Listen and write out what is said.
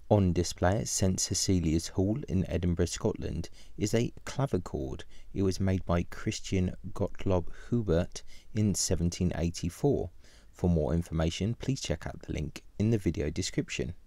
On display at St Cecilia's Hall in Edinburgh, Scotland, is a clavichord. It was made by Christian Gottlob Hubert in 1784. For more information, please check out the link in the video description.